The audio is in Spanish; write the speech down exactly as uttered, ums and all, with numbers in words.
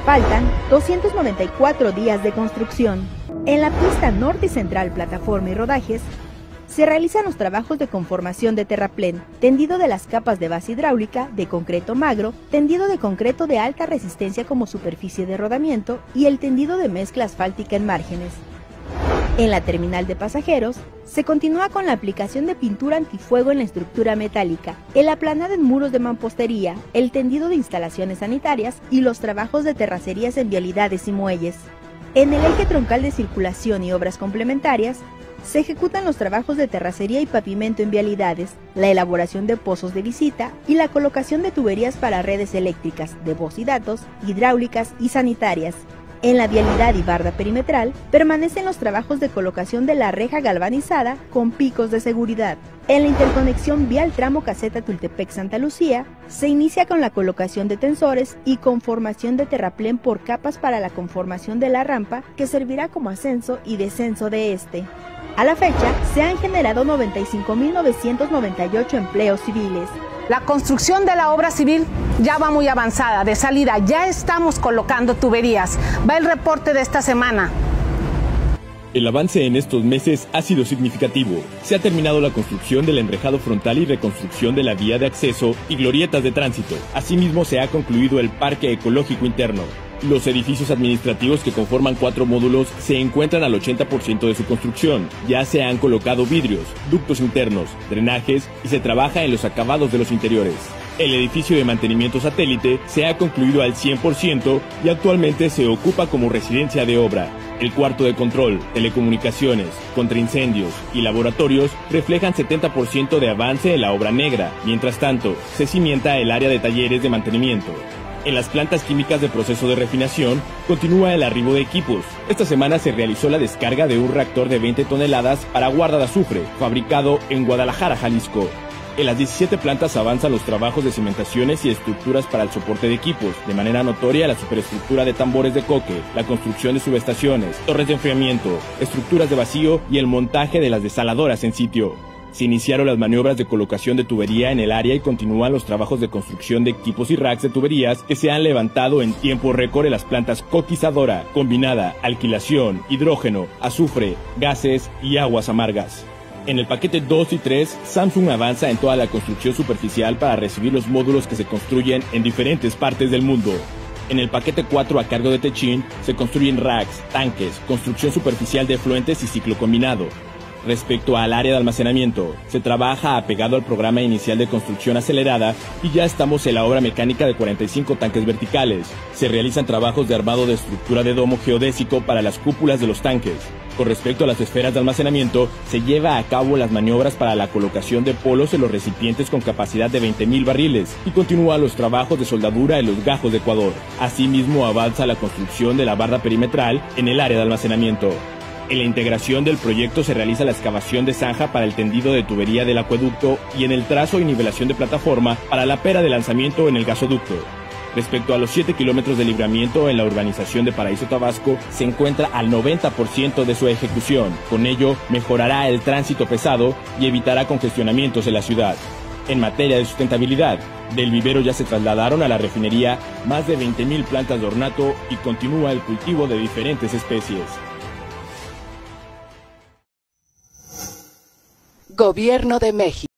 Faltan doscientos noventa y cuatro días de construcción. En la pista norte y central, plataforma y rodajes, se realizan los trabajos de conformación de terraplén, tendido de las capas de base hidráulica, de concreto magro, tendido de concreto de alta resistencia como superficie de rodamiento y el tendido de mezcla asfáltica en márgenes. En la terminal de pasajeros, se continúa con la aplicación de pintura antifuego en la estructura metálica, el aplanado en muros de mampostería, el tendido de instalaciones sanitarias y los trabajos de terracerías en vialidades y muelles. En el eje troncal de circulación y obras complementarias, se ejecutan los trabajos de terracería y pavimento en vialidades, la elaboración de pozos de visita y la colocación de tuberías para redes eléctricas, de voz y datos, hidráulicas y sanitarias. En la vialidad y barda perimetral permanecen los trabajos de colocación de la reja galvanizada con picos de seguridad. En la interconexión vial tramo Caseta Tultepec-Santa Lucía, se inicia con la colocación de tensores y conformación de terraplén por capas para la conformación de la rampa que servirá como ascenso y descenso de este. A la fecha, se han generado noventa y cinco mil novecientos noventa y ocho empleos civiles. La construcción de la obra civil ya va muy avanzada. De salida ya estamos colocando tuberías. Va el reporte de esta semana. El avance en estos meses ha sido significativo. Se ha terminado la construcción del enrejado frontal y reconstrucción de la vía de acceso y glorietas de tránsito. Asimismo, se ha concluido el parque ecológico interno. Los edificios administrativos que conforman cuatro módulos se encuentran al ochenta por ciento de su construcción. Ya se han colocado vidrios, ductos internos, drenajes y se trabaja en los acabados de los interiores. El edificio de mantenimiento satélite se ha concluido al cien por ciento y actualmente se ocupa como residencia de obra. El cuarto de control, telecomunicaciones, contraincendios y laboratorios reflejan setenta por ciento de avance en la obra negra. Mientras tanto, se cimienta el área de talleres de mantenimiento. En las plantas químicas de proceso de refinación, continúa el arribo de equipos. Esta semana se realizó la descarga de un reactor de veinte toneladas para guarda de azufre, fabricado en Guadalajara, Jalisco. En las diecisiete plantas avanzan los trabajos de cimentaciones y estructuras para el soporte de equipos. De manera notoria, la superestructura de tambores de coque, la construcción de subestaciones, torres de enfriamiento, estructuras de vacío y el montaje de las desaladoras en sitio. Se iniciaron las maniobras de colocación de tubería en el área y continúan los trabajos de construcción de equipos y racks de tuberías que se han levantado en tiempo récord en las plantas coquizadora, combinada, alquilación, hidrógeno, azufre, gases y aguas amargas. En el paquete dos y tres, Samsung avanza en toda la construcción superficial para recibir los módulos que se construyen en diferentes partes del mundo. En el paquete cuatro a cargo de Techin se construyen racks, tanques, construcción superficial de efluentes y ciclo combinado. Respecto al área de almacenamiento, se trabaja apegado al programa inicial de construcción acelerada y ya estamos en la obra mecánica de cuarenta y cinco tanques verticales. Se realizan trabajos de armado de estructura de domo geodésico para las cúpulas de los tanques. Con respecto a las esferas de almacenamiento, se lleva a cabo las maniobras para la colocación de polos en los recipientes con capacidad de veinte mil barriles y continúan los trabajos de soldadura en los gajos de Ecuador. Asimismo, avanza la construcción de la barda perimetral en el área de almacenamiento. En la integración del proyecto se realiza la excavación de zanja para el tendido de tubería del acueducto y en el trazo y nivelación de plataforma para la pera de lanzamiento en el gasoducto. Respecto a los siete kilómetros de libramiento en la urbanización de Paraíso Tabasco, se encuentra al noventa por ciento de su ejecución. Con ello, mejorará el tránsito pesado y evitará congestionamientos en la ciudad. En materia de sustentabilidad, del vivero ya se trasladaron a la refinería más de veinte mil plantas de ornato y continúa el cultivo de diferentes especies. Gobierno de México.